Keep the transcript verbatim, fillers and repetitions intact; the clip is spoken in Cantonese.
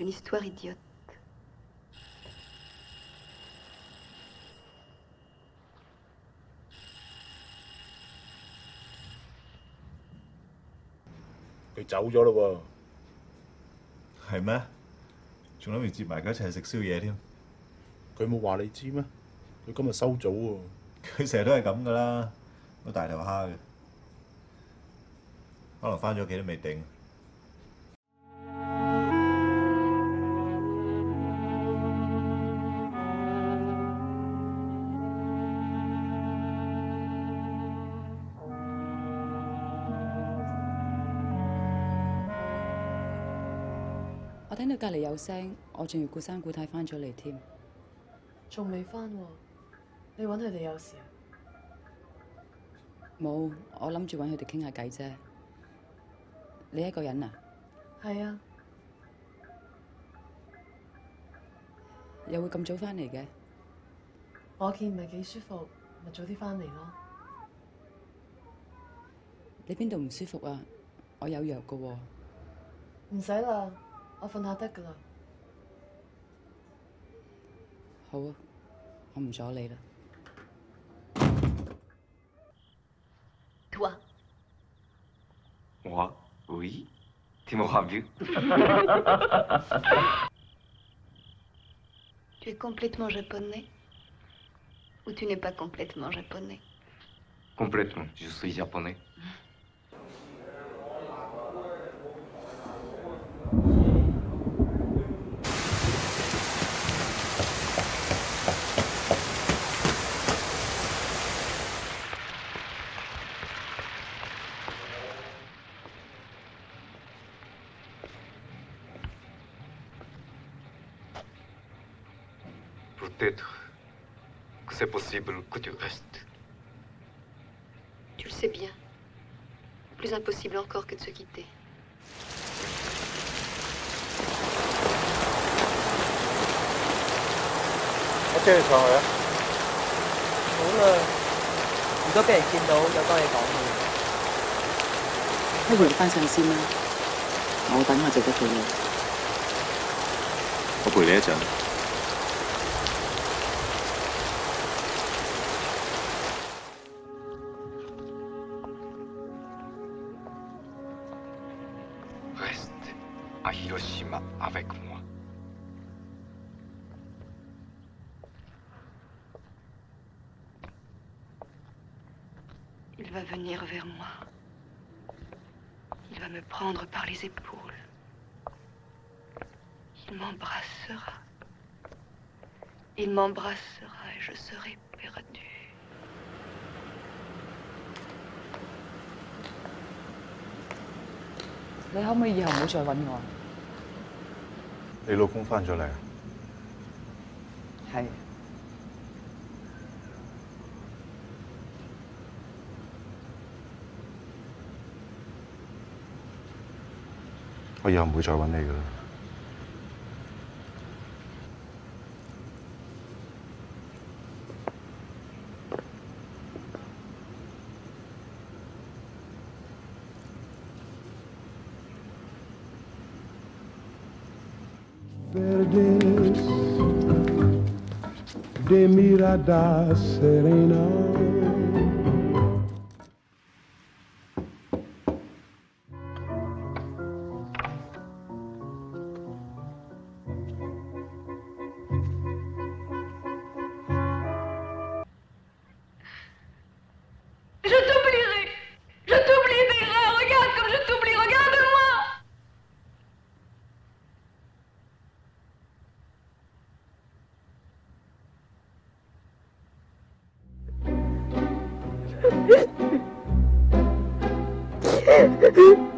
une histoire idiote. 佢走咗咯喎。係咩？仲諗住接埋佢一齊食宵夜添。 佢冇話你知咩？佢今日收早喎。 佢成日都係咁噶啦，都大頭蝦嘅，可能翻咗屋企都未定。 我聽到隔離有聲，我仲要顧生顧太翻咗嚟添。 仲未翻喎？你揾佢哋有事啊？ 冇，我諗住揾佢哋傾下偈啫。你一個人啊？ 係啊。 又會咁早翻嚟嘅？ 我見唔係幾舒服，咪早啲翻嚟咯。 你邊度唔舒服啊？我有藥㗎喎。 唔使啦。我瞓下得㗎啦。 好啊，我唔阻你啦。 Toi? Moi? Oui. Tu m'auras vu. Tu es complètement japonais? Ou tu n'es pas complètement japonais? Complètement. Je suis japonais. Peut-être que c'est possible que tu restes. Tu le sais bien. Plus impossible encore que de se quitter. 我車你上去啊！好啦，如果俾人見到有多嘢講嘅， 不如你翻上先啦，我等下就得到你。 我陪你一陣。 Reste à Hiroshima avec moi. Il va venir vers moi. Il va me prendre par les épaules. Il m'embrassera. Il m'embrassera et je serai perdue. 你可唔可以以後唔好再揾我？ 你老公翻咗嚟啊？ 係。 我以後唔會再揾你噶啦。 Verdes de mirada serena. Je t'oublierai. Je t'oublie déjà. Regarde comme je t'oublie. Regarde-moi. Hehehe